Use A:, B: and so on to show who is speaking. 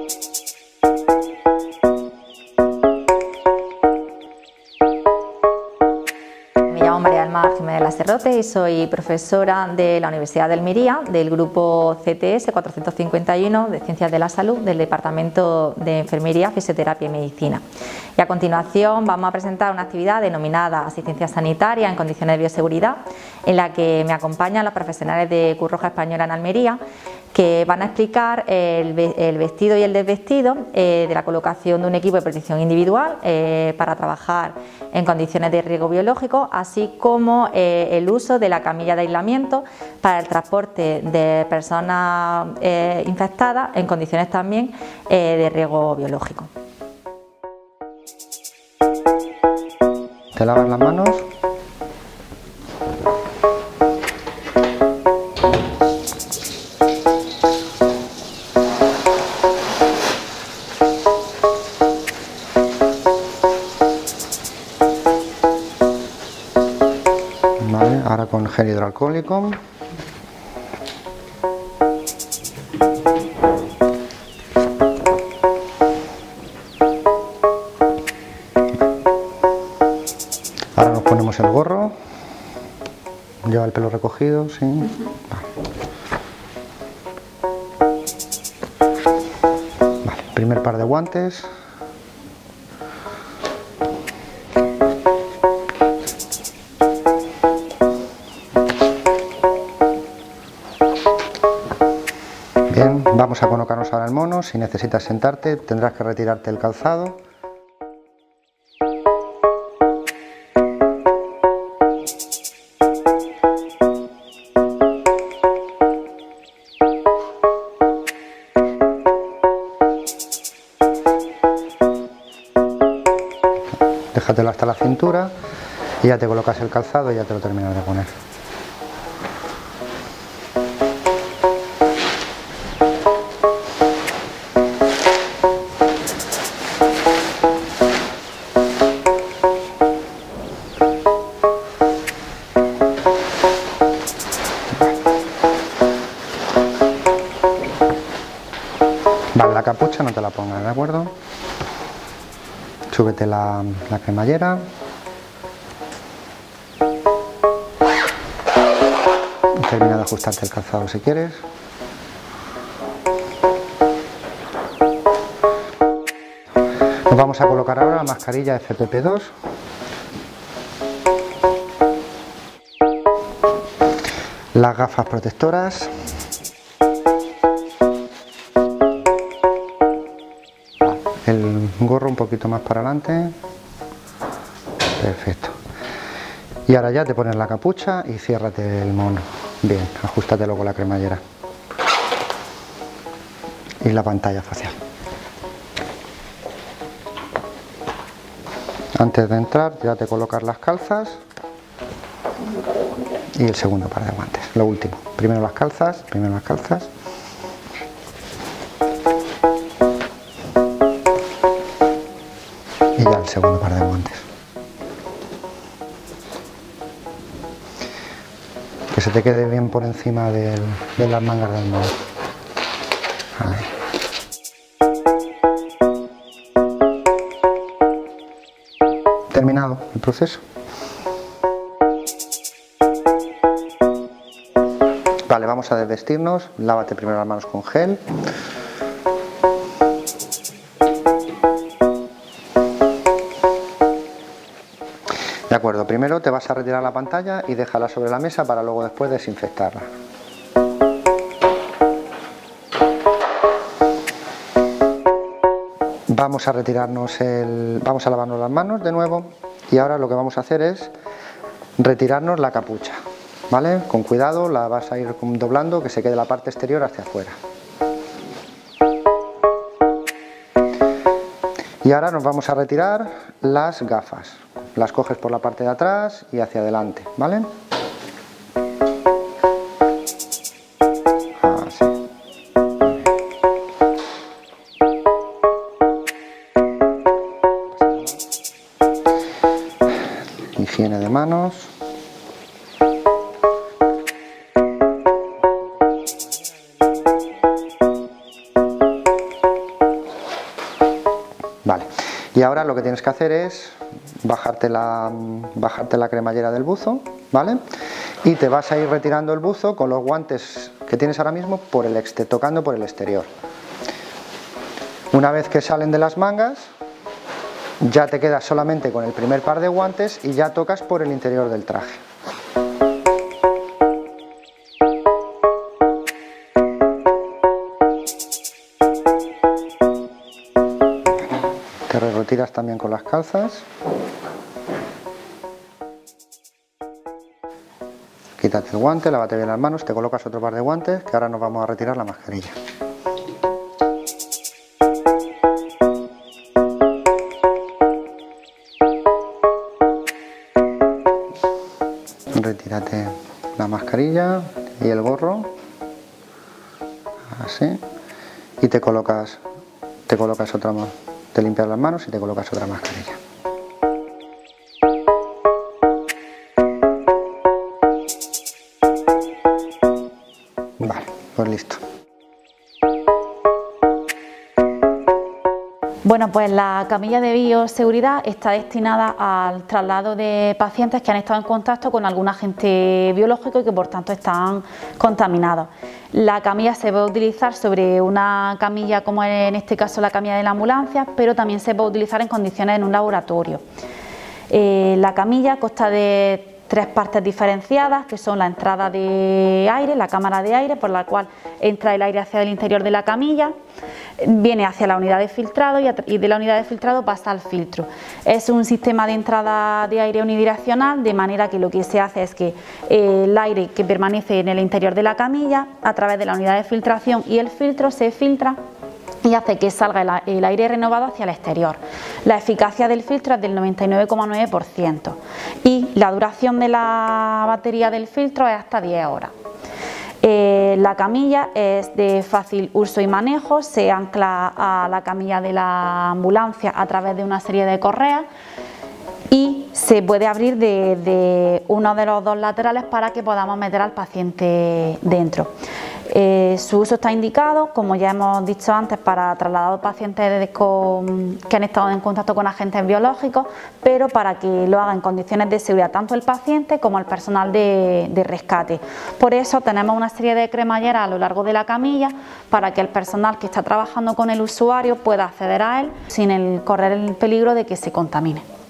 A: Me llamo María del Mar Jiménez Lacerrote y soy profesora de la Universidad de Almería, del grupo CTS 451 de Ciencias de la Salud, del Departamento de Enfermería, Fisioterapia y Medicina. Y a continuación vamos a presentar una actividad denominada Asistencia Sanitaria en Condiciones de Bioseguridad, en la que me acompañan los profesionales de Cruz Roja Española en Almería, que van a explicar el vestido y el desvestido de la colocación de un equipo de protección individual para trabajar en condiciones de riesgo biológico, así como el uso de la camilla de aislamiento para el transporte de personas infectadas en condiciones también de riesgo biológico.
B: Te lavas las manos. Vale, ahora con gel hidroalcohólico. Ahora nos ponemos el gorro. Lleva el pelo recogido, sí. Vale, primer par de guantes. Bien, vamos a colocarnos ahora el mono. Si necesitas sentarte, tendrás que retirarte el calzado. Déjatelo hasta la cintura y ya te colocas el calzado y ya te lo terminas de poner. Vale, la capucha no te la pongas, ¿de acuerdo? Súbete la cremallera. Termina de ajustarte el calzado si quieres. Nos vamos a colocar ahora la mascarilla FPP2. Las gafas protectoras. El gorro un poquito más para adelante. Perfecto. Y ahora ya te pones la capucha y ciérrate el mono. Bien, ajústatelo con la cremallera. Y la pantalla facial. Antes de entrar ya te colocas las calzas y el segundo par de guantes. Lo último. Primero las calzas, y ya el segundo par de guantes. Que se te quede bien por encima de las mangas del mono. Terminado el proceso. Vale, vamos a desvestirnos. Lávate primero las manos con gel. De acuerdo, primero te vas a retirar la pantalla y déjala sobre la mesa para luego después desinfectarla. Vamos a retirarnos vamos a lavarnos las manos de nuevo y ahora lo que vamos a hacer es retirarnos la capucha, ¿vale? Con cuidado la vas a ir doblando que se quede la parte exterior hacia afuera. Y ahora nos vamos a retirar las gafas. Las coges por la parte de atrás y hacia adelante, ¿vale? Así. Higiene de manos. Y ahora lo que tienes que hacer es bajarte la cremallera del buzo, ¿vale? Y te vas a ir retirando el buzo con los guantes que tienes ahora mismo tocando por el exterior. Una vez que salen de las mangas, ya te quedas solamente con el primer par de guantes y ya tocas por el interior del traje. Te retiras también con las calzas. Quítate el guante, lávate bien las manos, te colocas otro par de guantes, que ahora nos vamos a retirar la mascarilla. Retírate la mascarilla y el gorro, así, y te colocas otra más. Te limpias las manos y te colocas otra mascarilla. Vale, pues listo.
A: Bueno, pues la camilla de bioseguridad está destinada al traslado de pacientes que han estado en contacto con algún agente biológico y que por tanto están contaminados. La camilla se puede utilizar sobre una camilla como en este caso la camilla de la ambulancia, pero también se puede utilizar en condiciones en un laboratorio. La camilla consta de 3 partes diferenciadas, que son la entrada de aire, la cámara de aire por la cual entra el aire hacia el interior de la camilla, viene hacia la unidad de filtrado y de la unidad de filtrado pasa al filtro. Es un sistema de entrada de aire unidireccional, de manera que lo que se hace es que el aire que permanece en el interior de la camilla, a través de la unidad de filtración y el filtro, se filtra y hace que salga el aire renovado hacia el exterior. La eficacia del filtro es del 99,9% y la duración de la batería del filtro es hasta 10 horas. La camilla es de fácil uso y manejo, se ancla a la camilla de la ambulancia a través de una serie de correas y se puede abrir de uno de los 2 laterales para que podamos meter al paciente dentro. Su uso está indicado, como ya hemos dicho antes, para trasladar pacientes que han estado en contacto con agentes biológicos, pero para que lo haga en condiciones de seguridad tanto el paciente como el personal de rescate. Por eso tenemos una serie de cremalleras a lo largo de la camilla para que el personal que está trabajando con el usuario pueda acceder a él sin correr el peligro de que se contamine.